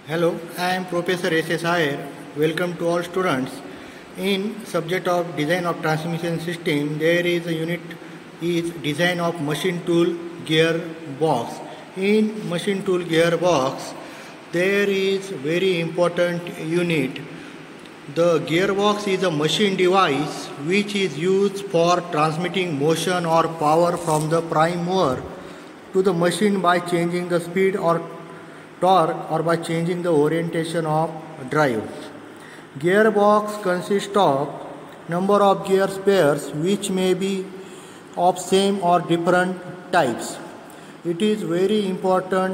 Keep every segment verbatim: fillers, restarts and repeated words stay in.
Hello, I am Professor S S Iyer. Welcome to all students. In subject of design of transmission system, there is a unit is design of machine tool gearbox. In machine tool gearbox, there is very important unit. The gearbox is a machine device which is used for transmitting motion or power from the prime mover to the machine by changing the speed or torque or by changing the orientation of drive. Gearbox consists of number of gear pairs which may be of same or different types. It is very important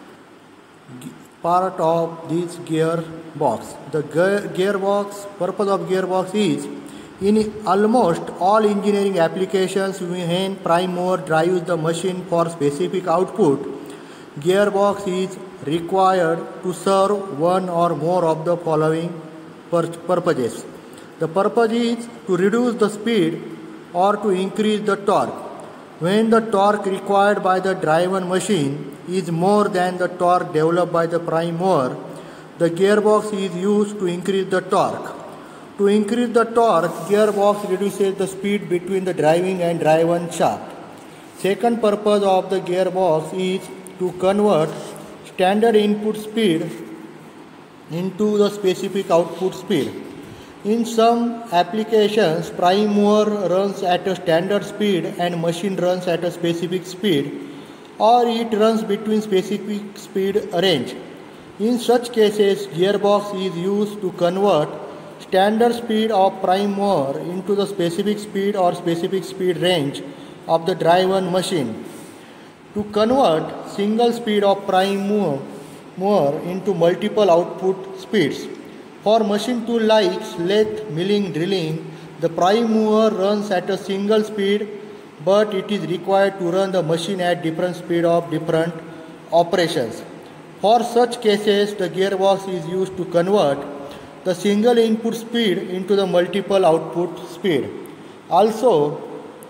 part of this gearbox. The gearbox purpose of gearbox is in almost all engineering applications when prime mover drives the machine for specific output, gearbox is required to serve one or more of the following purposes. The purpose is to reduce the speed or to increase the torque. When the torque required by the driven machine is more than the torque developed by the prime mover, the gearbox is used to increase the torque. To increase the torque, gearbox reduces the speed between the driving and driven shaft. Second purpose of the gearbox is to convert standard input speed into the specific output speed. In some applications, prime mover runs at a standard speed and machine runs at a specific speed, or it runs between specific speed range. In such cases, gearbox is used to convert standard speed of prime mover into the specific speed or specific speed range of the driven machine. To convert single speed of prime mover, mover into multiple output speeds. For machine tool like lathe, milling, drilling, the prime mover runs at a single speed, but it is required to run the machine at different speed of different operations. For such cases, the gearbox is used to convert the single input speed into the multiple output speed. Also,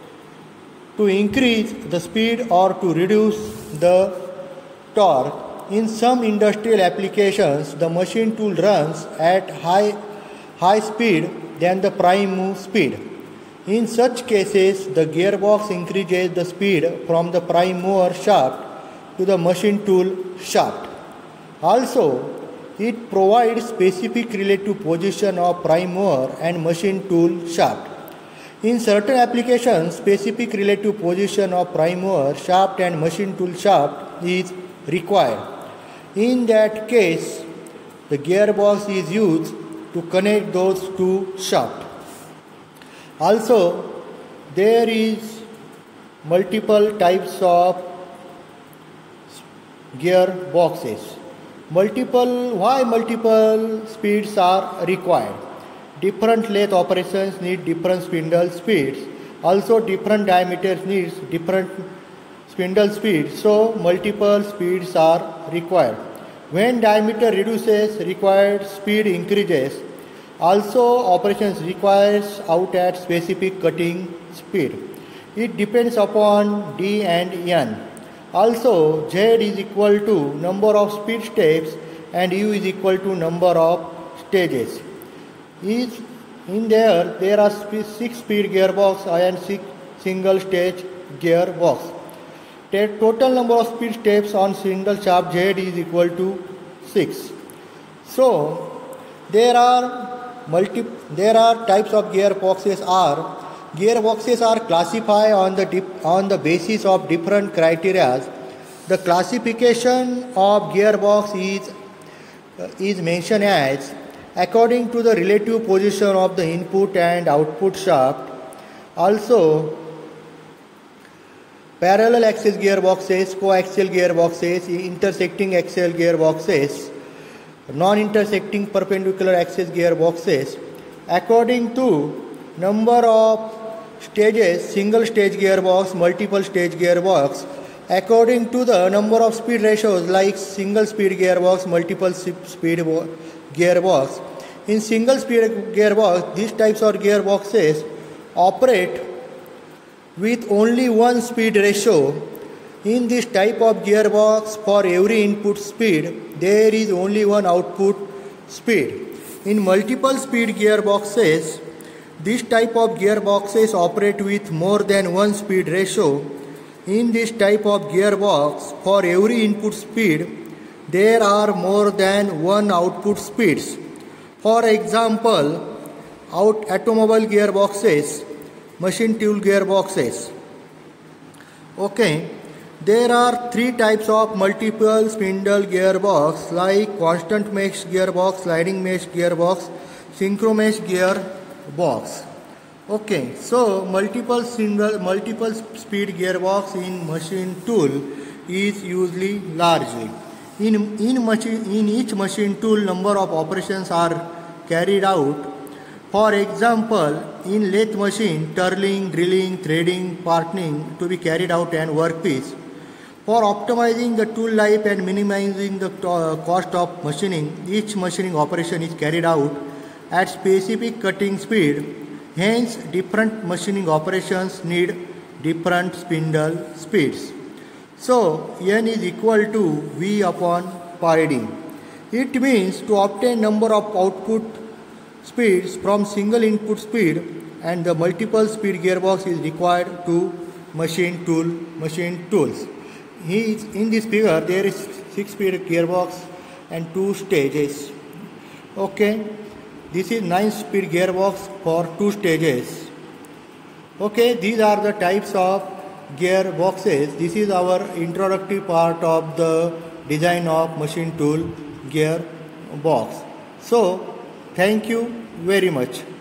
to increase the speed or to reduce the torque. In some industrial applications, the machine tool runs at high, high speed than the prime move speed. In such cases, the gearbox increases the speed from the prime mover shaft to the machine tool shaft. Also, it provides specific relative position of prime mover and machine tool shaft. In certain applications, specific relative position of prime mover shaft and machine tool shaft is required. In that case, the gearbox is used to connect those two shafts. Also, there is multiple types of gearboxes. Multiple, why multiple speeds are required? Different lathe operations need different spindle speeds. Also, different diameters needs different spindle speeds. So, multiple speeds are required. When diameter reduces, required speed increases. Also, operations requires out at specific cutting speed. It depends upon D and N. Also, Z is equal to number of speed steps and U is equal to number of stages. Is in there there are six speed gearbox and six single stage gearbox. The total number of speed steps on single shaft Z is equal to six. So there are multi there are types of gearboxes are gearboxes are classified on the dip, on the basis of different criteria. The classification of gearbox is uh, is mentioned as according to the relative position of the input and output shaft. Also, parallel axis gearboxes, coaxial gearboxes, intersecting axial gearboxes, non-intersecting perpendicular axis gearboxes. According to number of stages, single stage gearbox, multiple stage gearbox. According to the number of speed ratios like single speed gearbox, multiple speed gearbox. In single speed gearbox, these types of gearboxes operate with only one speed ratio In this type of gearbox, for every input speed, there is only one output speed. In multiple speed gearboxes, this type of gearboxes operate with more than one speed ratio. In this type of gearbox, for every input speed, there are more than one output speeds. For example, out automobile gearboxes, machine tool gearboxes. Okay, there are three types of multiple spindle gearbox like constant mesh gearbox, sliding mesh gearbox, synchro mesh gearbox. Okay, so multiple single multiple speed gearbox in machine tool is usually large. In in machine in each machine tool, number of operations are carried out. For example, in lathe machine, turning, drilling, threading, partning to be carried out and workpiece. For optimizing the tool life and minimizing the cost of machining, each machining operation is carried out at specific cutting speed. Hence, different machining operations need different spindle speeds. So, N is equal to V upon pi d. It means to obtain number of output speeds from single input speed, and the multiple speed gearbox is required to machine tool machine tools. He is, in this figure there is six speed gearbox and two stages. Okay, this is nine speed gearbox for two stages. Okay, these are the types of gearboxes. This is our introductory part of the design of machine tool gearbox. So, thank you very much.